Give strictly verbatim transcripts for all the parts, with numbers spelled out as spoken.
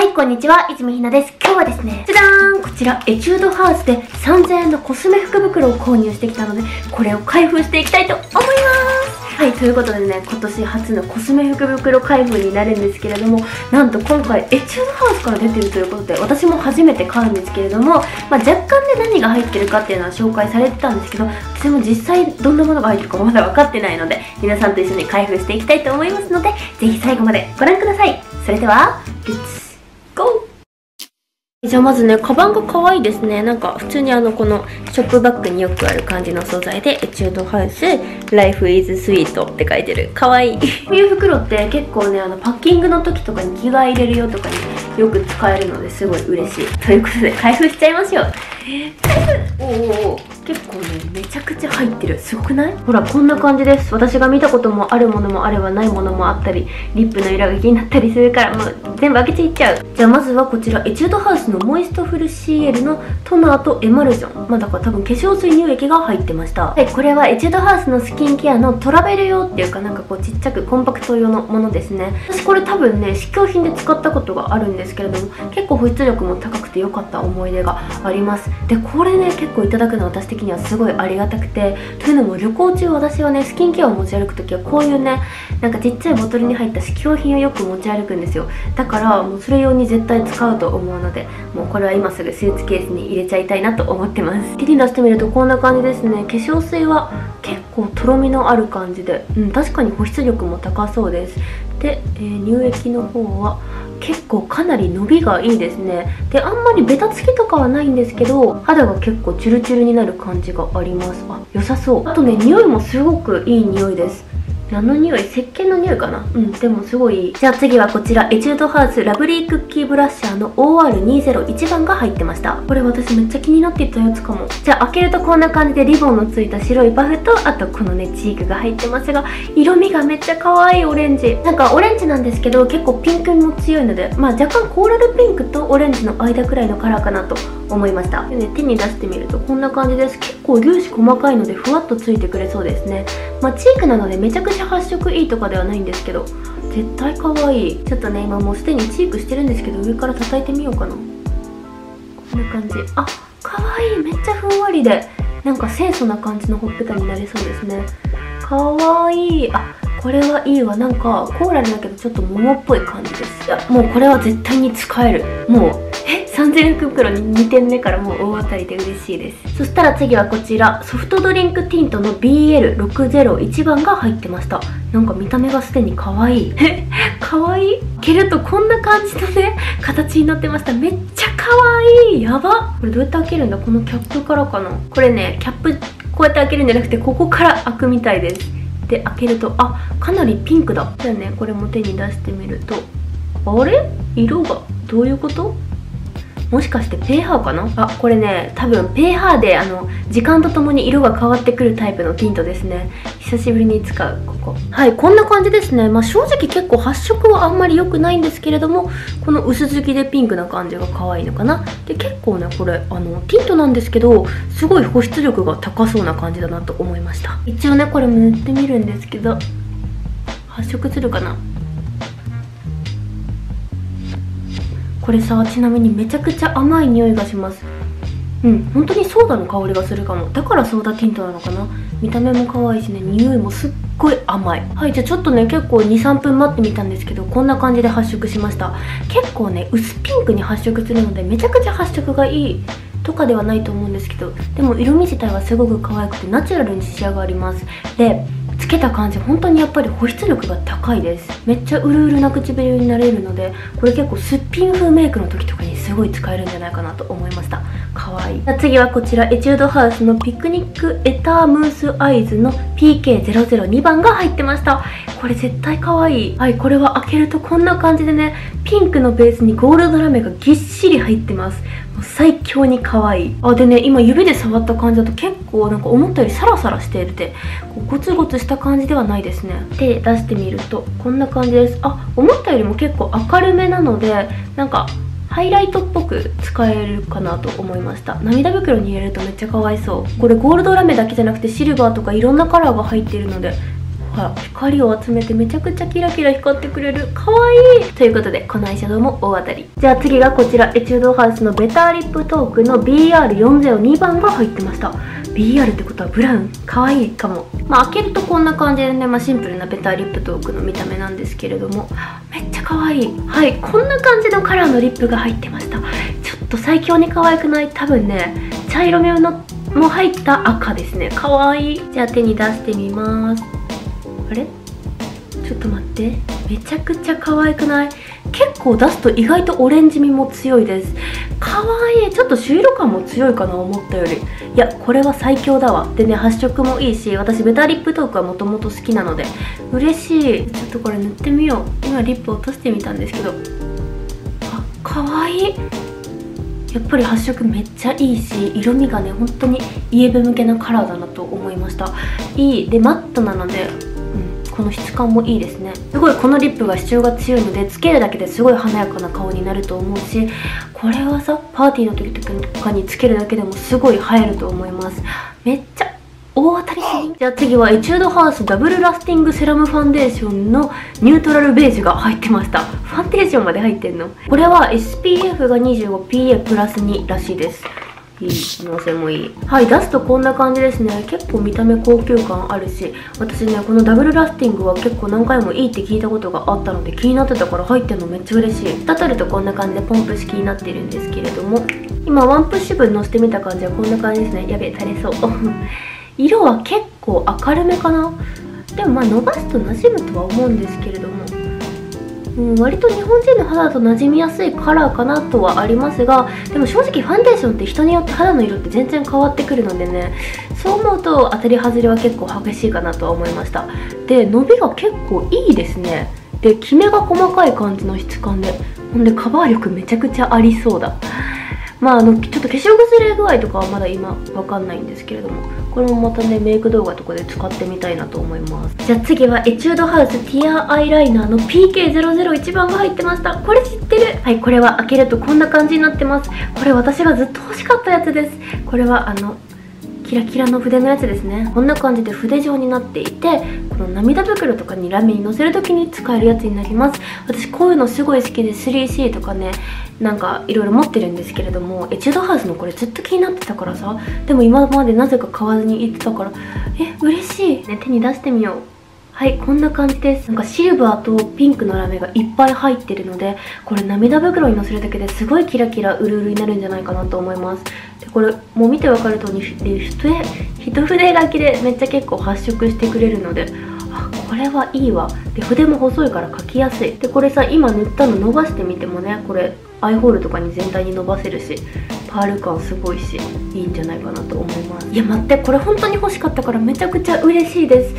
はい、こんにちは。いつもひなです。今日はですね、じゃじゃーんこちら、エチュードハウスでさんぜんえんのコスメ福袋を購入してきたので、これを開封していきたいと思います。はい、ということでね、今年初のコスメ福袋開封になるんですけれども、なんと今回エチュードハウスから出てるということで、私も初めて買うんですけれども、まあ、若干ね、何が入ってるかっていうのは紹介されてたんですけど、私も実際どんなものが入ってるかまだ分かってないので、皆さんと一緒に開封していきたいと思いますので、ぜひ最後までご覧ください。それでは、レッツゴー。じゃあまずね、カバンが可愛いですね。なんか普通にあのこのショップバッグによくある感じの素材で、エチュードハウス Life is Sweet って書いてる。可愛い。こういう袋って結構ね、あのパッキングの時とかに着替え入れるよとかによく使えるのですごい嬉しい。ということで開封しちゃいましょう。開封。おーおー。結構ね、めちゃくちゃ入ってる。すごくない？ほら、こんな感じです。私が見たこともあるものもあればないものもあったり、リップの色が気になったりするから、もう全部開けていっちゃう。じゃあまずはこちら、エチュードハウスのモイストフル シーエル のトナーとエマルジョン。まあだから多分化粧水乳液が入ってました。はい、これはエチュードハウスのスキンケアのトラベル用っていうか、なんかこうちっちゃくコンパクト用のものですね。私これ多分ね、試供品で使ったことがあるんですけれども、結構保湿力も高くて良かった思い出があります。で、これね、結構いただくの私的にはすごいありがたくて、というのも旅行中私はね、スキンケアを持ち歩くときはこういうね、なんかちっちゃいボトルに入った試供品をよく持ち歩くんですよ。だからもうそれ用に絶対使うと思うので、もうこれは今すぐスーツケースに入れちゃいたいなと思ってます。手に出してみるとこんな感じですね。化粧水は結構とろみのある感じで、うん、確かに保湿力も高そうです。で、えー、乳液の方は結構かなり伸びがいいですね。で、あんまりベタつきとかはないんですけど、肌が結構チュルチュルになる感じがあります。あ、良さそう。あとね、匂いもすごくいい匂いです。何の匂い？石鹸の匂いかな。うん、でもすごいいい。じゃあ次はこちら、エチュードハウスラブリークッキーブラッシャーの オーアールにじゅういち 番が入ってました。これ私めっちゃ気になっていたやつかも。じゃあ開けるとこんな感じでリボンのついた白いパフと、あとこのね、チークが入ってますが、色味がめっちゃ可愛いオレンジ。なんかオレンジなんですけど、結構ピンクも強いので、まあ若干コーラルピンクとオレンジの間くらいのカラーかなと思いました。でね、手に出してみるとこんな感じです。結構粒子細かいのでふわっとついてくれそうですね。まあチークなのでめちゃくちゃ発色いいとかではないんですけど、絶対可愛い。ちょっとね、今もうすでにチークしてるんですけど、上から叩いてみようかな。こんな感じ。あ、可愛い。めっちゃふんわりで、なんか清楚な感じのほっぺたになりそうですね。可愛い。あ、これはいいわ。なんかコーラルだけどちょっと桃っぽい感じです。いや、もうこれは絶対に使える。もうえさんぜんえん袋ににてんめからもう大当たりで嬉しいです。そしたら次はこちら、ソフトドリンクティントの ビーエルろくぜろいち 番が入ってました。なんか見た目がすでに可愛い。え、可愛い。開けるとこんな感じのね、形になってました。めっちゃ可愛い。やば。これどうやって開けるんだ？このキャップからかな。これね、キャップこうやって開けるんじゃなくて、ここから開くみたいです。で、開けると、あ、かなりピンクだ。じゃあね、これも手に出してみると、あれ？色がどういうこと？もしかして ペーハー かな。あ、これね、多分 ペーハー であの時間とともに色が変わってくるタイプのティントですね。久しぶりに使う。ここ、はい、こんな感じですね。まあ正直結構発色はあんまり良くないんですけれども、この薄付きでピンクな感じが可愛いのかな。で、結構ね、これあのティントなんですけど、すごい保湿力が高そうな感じだなと思いました。一応ね、これも塗ってみるんですけど、発色するかな。これさ、ちなみにめちゃくちゃ甘い匂いがします。うん、本当にソーダの香りがするかも。だからソーダティントなのかな。見た目も可愛いしね、匂いもすっごい甘い。はい、じゃあちょっとね、結構にさんぷん待ってみたんですけど、こんな感じで発色しました。結構ね、薄ピンクに発色するので、めちゃくちゃ発色がいいとかではないと思うんですけど、でも色味自体はすごく可愛くてナチュラルに仕上がります。で、つけた感じ本当にやっぱり保湿力が高いです。めっちゃうるうるな唇になれるので、これ結構すっぴん風メイクの時とかにすごい使えるんじゃないかなと思いました。可愛い。次はこちら、エチュードハウスのピクニックエタームースアイズの ピーケーゼロゼロに 番が入ってました。これ絶対可愛い。はい、これは開けるとこんな感じでね、ピンクのベースにゴールドラメがぎっしり入ってます。もう最強に可愛い。あ、でね、今指で触った感じだと結構なんか思ったよりサラサラしているて、こうゴツゴツした感じではないですね。手出してみるとこんな感じです。あ、思ったよりも結構明るめなので、なんかハイライトっぽく使えるかなと思いました。涙袋に入れるとめっちゃ可愛そう。これゴールドラメだけじゃなくてシルバーとかいろんなカラーが入っているので、 ほら、光を集めてめちゃくちゃキラキラ光ってくれる。かわいい。ということで、このアイシャドウも大当たり。じゃあ次がこちら、エチュードハウスのベターリップトークの ビーアールよんぜろに 番が入ってました。ビーアール ってことはブラウン。かわいいかも。まあ開けるとこんな感じでね、まあシンプルなベターリップトークの見た目なんですけれども、めっちゃかわいい。はい、こんな感じのカラーのリップが入ってました。ちょっと最強に可愛くない？多分ね、茶色めのも入った赤ですね。かわいい。じゃあ手に出してみます。あれ？ちょっと待って。めちゃくちゃ可愛くない？結構出すと意外とオレンジ味も強いです。かわいい。ちょっと朱色感も強いかな、思ったより。いや、これは最強だわ。でね、発色もいいし、私ベタリップトークはもともと好きなので嬉しい。ちょっとこれ塗ってみよう。今リップ落としてみたんですけど、あ、かわいい。やっぱり発色めっちゃいいし、色味がね本当にイエベ向けなカラーだなと思いました。いい。でマットなので、うん、この質感もいいですね。すごいこのリップが主張が強いので、つけるだけですごい華やかな顔になると思うし、これはさパーティーの時とかにつけるだけでもすごい映えると思います。めっちゃ大当たりすぎ。じゃあ次はエチュードハウスダブルラスティングセラムファンデーションのニュートラルベージュが入ってました。ファンデーションまで入ってんの？これは エスピーエフ が にじゅうごピーエー プラスにらしいです。いい、可能性もいい。はい、出すとこんな感じですね。結構見た目高級感あるし、私ねこのダブルラスティングは結構何回もいいって聞いたことがあったので気になってたから入ってるのめっちゃ嬉しい。蓋取るとこんな感じでポンプ式になってるんですけれども、今ワンプッシュ分のせてみた感じはこんな感じですね。やべえ、垂れそう色は結構明るめかな。でもまあ伸ばすと馴染むとは思うんですけれども、うん、割と日本人の肌だと馴染みやすいカラーかなとはありますが、でも正直ファンデーションって人によって肌の色って全然変わってくるのでね、そう思うと当たり外れは結構激しいかなとは思いました。で伸びが結構いいですね。でキメが細かい感じの質感で、ほんでカバー力めちゃくちゃありそうだ。まああのちょっと化粧崩れ具合とかはまだ今わかんないんですけれども、これもまたねメイク動画とかで使ってみたいなと思います。じゃあ次はエチュードハウスティアアイライナーの ピーケーゼロゼロいち 番が入ってました。これ知ってる？はい、これは開けるとこんな感じになってます。これ私がずっと欲しかったやつです。これはあのキラキラの筆のやつですね。こんな感じで筆状になっていて、この涙袋とかにラメにのせる時に使えるやつになります。私こういうのすごい好きで スリーシー とかね、なんかいろいろ持ってるんですけれども、エチュードハウスのこれずっと気になってたからさ、でも今までなぜか買わずにいってたから、え嬉しいね。手に出してみよう。はい、こんな感じです。なんかシルバーとピンクのラメがいっぱい入ってるので、これ涙袋にのせるだけですごいキラキラうるうるになるんじゃないかなと思います。でこれもう見てわかるとおり一筆書きでめっちゃ結構発色してくれるので、あこれはいいわ。で筆も細いから書きやすい。でこれさ今塗ったの伸ばしてみてもね、これアイホールとかに全体に伸ばせるし、パール感すごいしいいんじゃないかなと思います。いや待って、これ本当に欲しかったからめちゃくちゃ嬉しいです。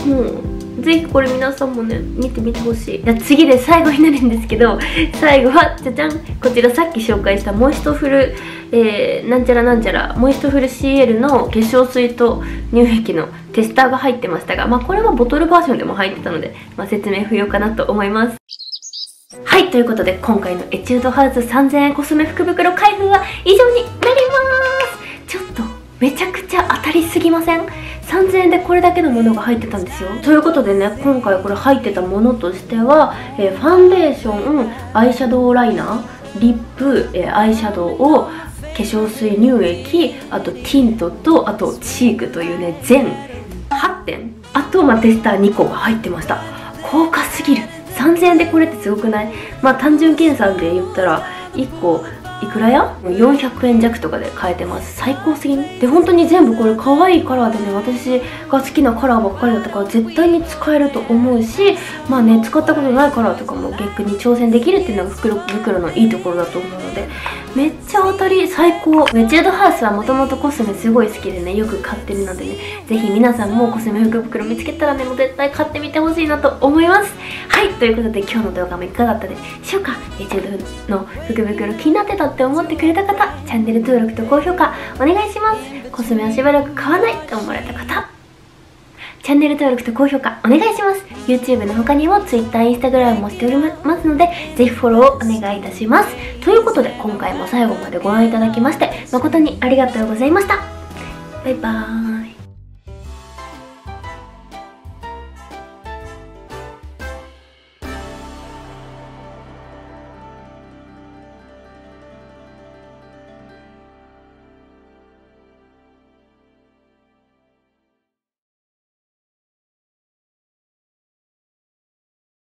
もうぜひこれ皆さんもね見てみてほしい。じゃあ次で最後になるんですけど、最後はじゃじゃん、こちらさっき紹介したモイストフル、えー、なんちゃらなんちゃらモイストフル シーエル の化粧水と乳液のテスターが入ってましたが、まあこれはボトルバージョンでも入ってたので、まあ、説明不要かなと思います。はい、ということで今回のエチュードハウスさんぜんえんコスメ福袋開封は以上になります。ちょっとめちゃくちゃ当たりすぎません？さんぜんえんでこれだけのものが入ってたんですよ。ということでね、今回これ入ってたものとしては、えー、ファンデーション、アイシャドウライナー、リップ、えー、アイシャドウを化粧水、乳液、あとティントと、あとチークというね全はってん、あとまあテスターにこが入ってました。高価すぎる。さんぜんえんでこれってすごくない？まあ単純計算で言ったらいっこいくらやよんひゃくえん弱とかで買えてます。最高すぎんで、本当に全部これ可愛いカラーでね、私が好きなカラーばっかりだったから絶対に使えると思うし、まあね使ったことないカラーとかも逆に挑戦できるっていうのが袋袋のいいところだと思うので、めっちゃ当たり最高。エチュードハウスはもともとコスメすごい好きでね、よく買ってるのでね、ぜひ皆さんもコスメ福袋見つけたらね、もう絶対買ってみてほしいなと思います。はい、ということで今日の動画もいかがだったでしょうか。エチュードの福袋気になってたって思ってくれた方、チャンネル登録と高評価お願いします。コスメをしばらく買わないと思われた方、チャンネル登録と高評価お願いします。 YouTube の他にも Twitter、Instagram もしておりますので、ぜひフォローをお願いいたします。ということで今回も最後までご覧いただきまして誠にありがとうございました。バイバーイ。